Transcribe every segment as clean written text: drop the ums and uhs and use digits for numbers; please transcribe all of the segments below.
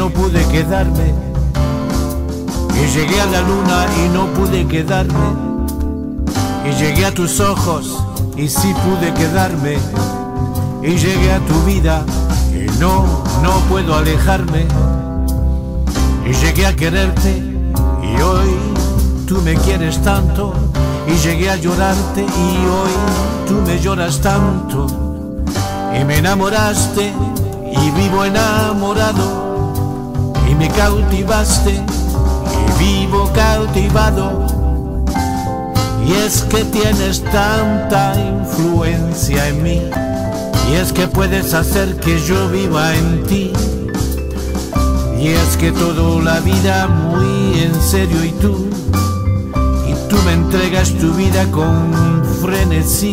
no pude quedarme, y llegué a la luna y no pude quedarme, y llegué a tus ojos y sí pude quedarme, y llegué a tu vida y no puedo alejarme, y llegué a quererte y hoy tú me quieres tanto, y llegué a llorarte y hoy tú me lloras tanto, y me enamoraste y vivo enamorado, y me cautivaste y vivo cautivado, y es que tienes tanta influencia en mí, y es que puedes hacer que yo viva en ti, y es que toda la vida muy en serio y tú me entregas tu vida con frenesí,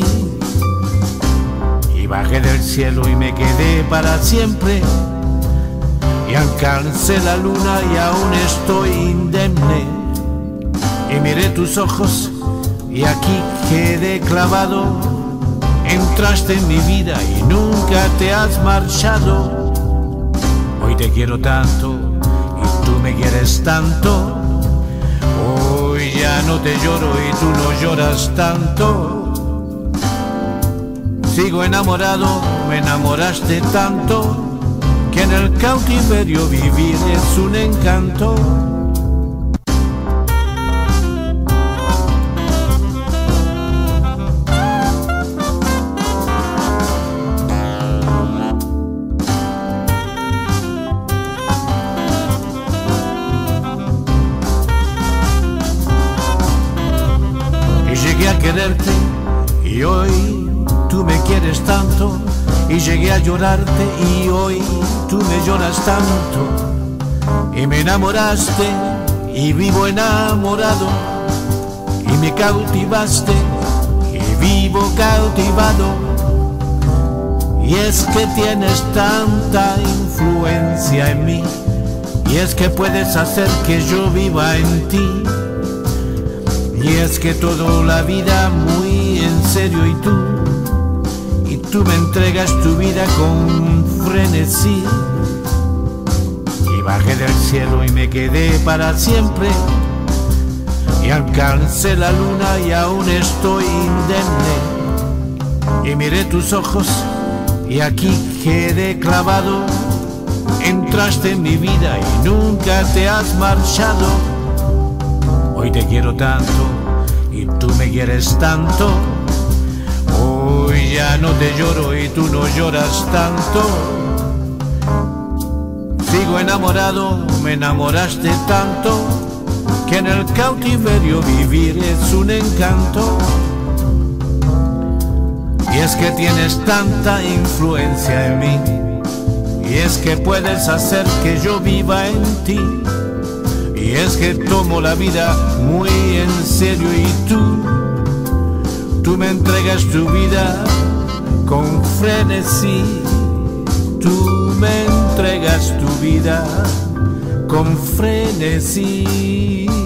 y bajé del cielo y me quedé para siempre, y alcancé la luna y aún estoy indemne, y miré tus ojos y aquí quedé clavado, entraste en mi vida y nunca te has marchado, hoy te quiero tanto y tú me quieres tanto, hoy ya no te lloro y tú no lloras tanto, sigo enamorado, me enamoraste tanto, que en el cautiverio vivir es un encanto. Y llegué a quererte y hoy tú me quieres tanto, y llegué a llorarte y hoy tú me lloras tanto, y me enamoraste y vivo enamorado, y me cautivaste y vivo cautivado, y es que tienes tanta influencia en mí, y es que puedes hacer que yo viva en ti, y es que toda la vida muy en serio y tú me entregas tu vida con frenesí, y bajé del cielo y me quedé para siempre, y alcancé la luna y aún estoy indemne, y miré tus ojos y aquí quedé clavado, entraste en mi vida y nunca te has marchado, hoy te quiero tanto y tú me quieres tanto, hoy ya no te lloro y tú no lloras tanto, sigo enamorado, me enamoraste tanto, que en el cautiverio vivir es un encanto, y es que tienes tanta influencia en mí, y es que puedes hacer que yo viva en ti, y es que tomo la vida muy en serio y tú me entregas tu vida con frenesí, tú me entregas tu vida con frenesí.